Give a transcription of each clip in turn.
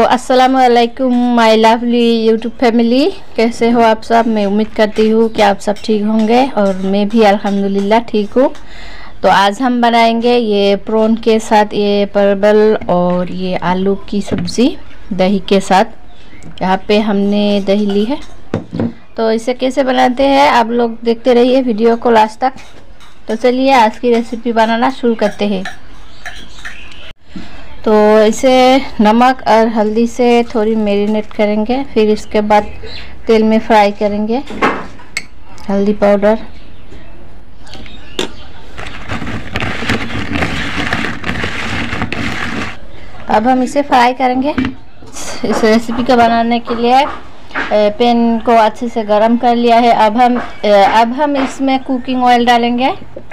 अस्सलामुअलैकुम my lovely YouTube family. कैसे हो आप सब? मैं उम्मीद करती हूँ कि आप सब ठीक होंगे और मैं भी अल्हम्दुलिल्लाह ठीक हूँ। तो आज हम बनाएंगे ये प्रॉन के साथ ये परवल और ये आलू की सब्ज़ी दही के साथ। यहाँ पे हमने दही ली है। तो इसे कैसे बनाते हैं आप लोग देखते रहिए वीडियो को लास्ट तक। तो चलिए आज की रेसिपी बनाना शुरू करते हैं। तो इसे नमक और हल्दी से थोड़ी मैरिनेट करेंगे, फिर इसके बाद तेल में फ्राई करेंगे। हल्दी पाउडर, अब हम इसे फ्राई करेंगे। इस रेसिपी को बनाने के लिए पैन को अच्छे से गरम कर लिया है। अब हम इसमें कुकिंग ऑयल डालेंगे।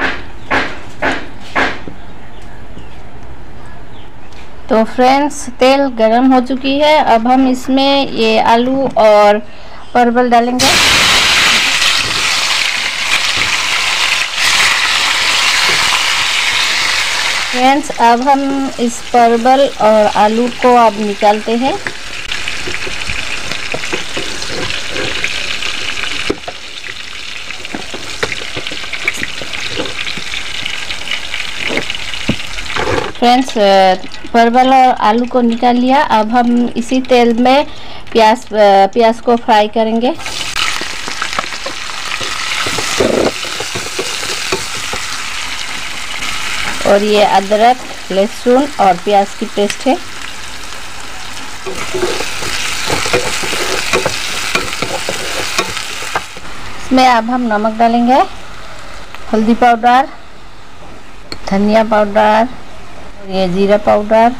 तो फ्रेंड्स तेल गरम हो चुकी है। अब हम इसमें ये आलू और परवल डालेंगे। फ्रेंड्स अब हम इस परवल और आलू को अब निकालते हैं। फ्रेंड्स परवल और आलू को निकाल लिया। अब हम इसी तेल में प्याज को फ्राई करेंगे। और ये अदरक, लहसुन और प्याज की पेस्ट है। इसमें अब हम नमक डालेंगे, हल्दी पाउडर, धनिया पाउडर, ये जीरा पाउडर,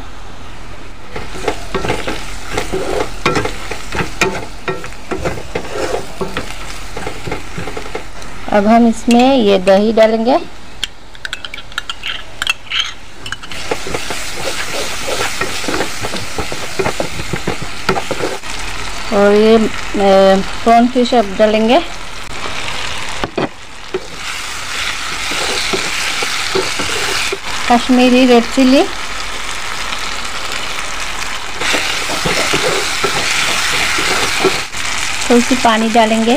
अब हम इसमें ये दही डालेंगे। और ये प्रॉन फिश अब डालेंगे। कश्मीरी रेड चिली, थोड़ी सी पानी डालेंगे।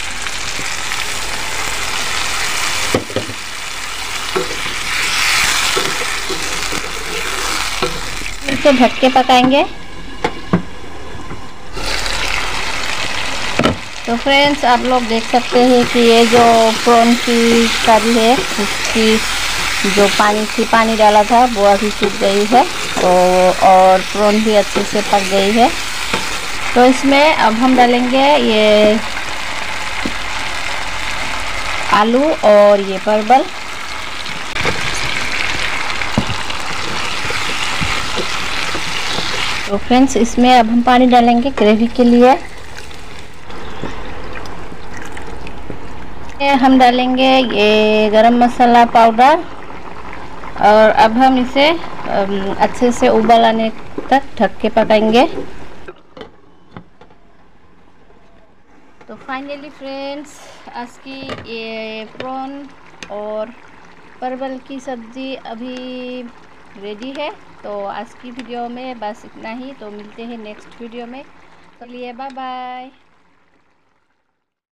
इसे ढक के पकाएंगे। तो फ्रेंड्स आप लोग देख सकते हैं कि ये जो प्रॉन की करी है उसकी जो पानी डाला था वो अभी सूख गई है और प्रॉन भी अच्छे से पक गई है। तो इसमें अब हम डालेंगे ये आलू और ये परवल। तो फ्रेंड्स इसमें अब हम पानी डालेंगे ग्रेवी के लिए। हम डालेंगे ये गरम मसाला पाउडर और अब हम इसे अच्छे से उबाल आने तक ढक के पकाएंगे। तो फाइनली फ्रेंड्स आज की ये प्रॉन और परवल की सब्ज़ी अभी रेडी है। तो आज की वीडियो में बस इतना ही। तो मिलते हैं नेक्स्ट वीडियो में। चलिए बाय बाय।